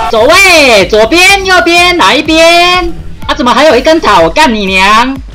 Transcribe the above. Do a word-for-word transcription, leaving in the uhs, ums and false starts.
走位，左边、右边哪一边？啊，怎么还有一根草？我干你娘！